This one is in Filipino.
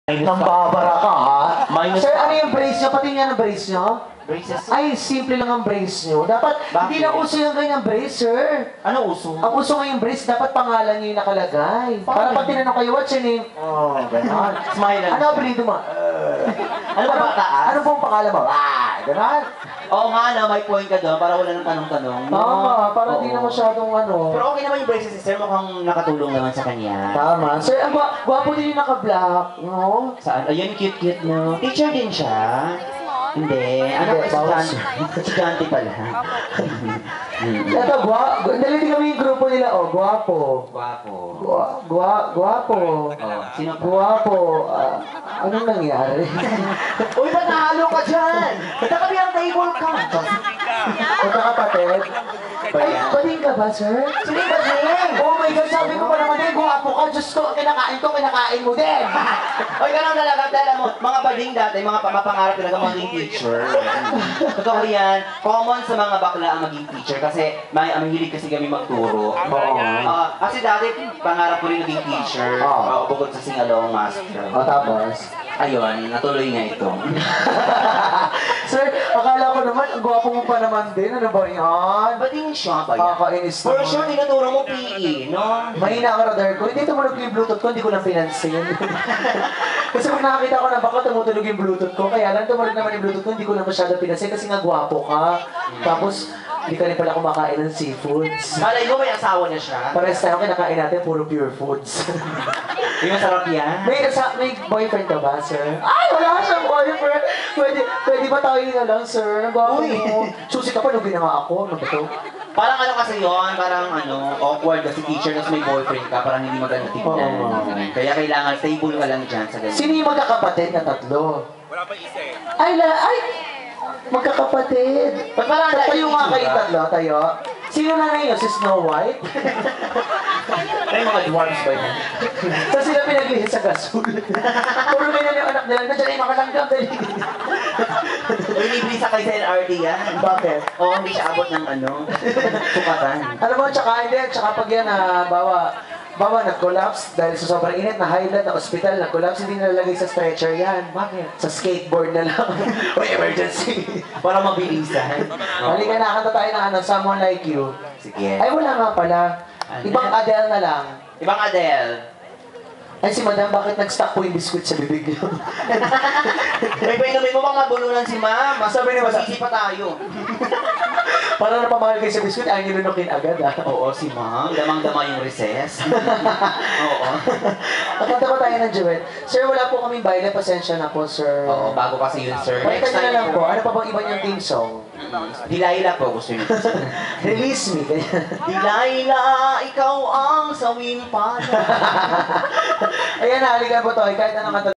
Nang babara ka, ha? Minus Sir, ka. ano yung brace nyo? Pati nga ng brace nyo? Braces. Ay, simple lang ang brace nyo. Dapat, Bakit? hindi na uso yung ganyang brace, sir. Ano uso? Ang uso ngayong brace, dapat pangalan nyo yung nakalagay. Para pag tinanong kayo, what's your name? Oh, gano'n. Smile lang. Ano ang apelido mo? Ano ba taas? Ano pong pangalan mo? Gano'n. Oo nga na, may point ka doon para wala nang tanong-tanong. Tama, para Oo. di na masyadong ano. Pero okay naman yung braces ni Sir, mukhang nakatulong naman sa kanya. Tama. Sir, ang gwapo din yung naka-black, no? Saan? Ayun, cute-cute no. Teacher din siya. Hindi. Ano Hindi, ba bawas. estudyante pala. Ito, naliti kami yung grupo nila, oh, gwapo. Gwapo. Gwapo. Oh, sino pa? Gwapo. Anong nangyari? Uy, ba't nahalo ka dyan? Tatabi ang table ka. Magkakapatid? Ay, bading ka ba, sir? Sino ba din? Oh my God, sabi ko pa naman din, gwapo ka. Diyos ko, kinakain mo din. Oy, ganun talaga, dala mo, mga bading dati, mga mapangarap talaga maging teacher. Totoo yan, common sa mga bakla ang maging teacher kasi mahilig kasi kami magturo. Kasi dati, pangarap ko rin maging teacher, bukod sa sing-along master. O, tapos? Ayun, natuloy nga ito. Sir, akala ko naman, ang gwapo mo pa naman din. Ano ba yan? Bading siya ba yan? Kakainis For naman. sure, tinuturo mo PE, no? Mahina ang radar ko. Hindi tumunog yung Bluetooth ko, hindi ko na pinansin. Kasi kung nakakita ko na baka tumutunog yung Bluetooth ko, kaya lang tumunog naman yung Bluetooth ko, hindi ko na masyado pinansin kasi nga gwapo ka. Tapos, hindi ka rin pala kumakain ng seafoods. Malay mo, may asawa na siya. Pares tayo kinakain natin, puro pure foods. Yung masarap yan. may boyfriend ka ba, sir? Ay, wala ka siyang boyfriend. Pwede ba tayo na lang, sir? Ang gwapo mo. Susi ka pa, lugin na nga ako. Ano ba ito? Parang ano kasi yon, parang ano, awkward kasi teacher na may boyfriend ka, parang hindi maganda tignan. Kaya kailangan stable ka lang dyan sa ganyan. Sino yung magkakapatid na tatlo? Wala pa isa eh. Ay! Magkakapatid. Ba't parang Tayo nga kayong tatlo, tayo. Sino nanay nyo? Si Snow White? Ay, mga dwarfs ba yan? So sila pinaglihin sa gasol. Puro ganyan yung anak nila. Nandiyan yung makalanggam. Dali. Libre sa kay sa NRD yan. Bakit? Oo, hindi siya abot ng ano, sukatan. Alam mo, tsaka hindi. Tsaka pag yan, bawa nag-collapse dahil sa sobrang init na highlight na ospital, nag-collapse, hindi nalalagay sa stretcher yan. Bakit? Sa skateboard na lang. O emergency. Para mabilisan. Halika na, kanta tayo ng Someone Like You. Sige. Ay, wala nga pala. Ibang Adele na lang. Ibang Adele. Ay, si Madam, bakit nag-stuck po yung biscuit sa bibig niyo? May painumin mo bang mabulunan si Ma'am? Sabi ni Madam. Masisi pa tayo. Para napamahal kayo sa biscuit, ayaw niyo lunukin agad, ha? Oo, si Ma'am. Damang-dama yung recess. Oo. Nakanta ba tayo ng duet? Sir, wala po kaming baile. Pasensya na po, sir. Oo, bago kasi yun, sir. Palitan nyo na lang po. Ano pa bang iba niyong theme song? Delilah po, gusto niyo. Release me. Ganyan. Delilah, ikaw ang sawing pala. Ayan, halika po to. Kahit anong kanta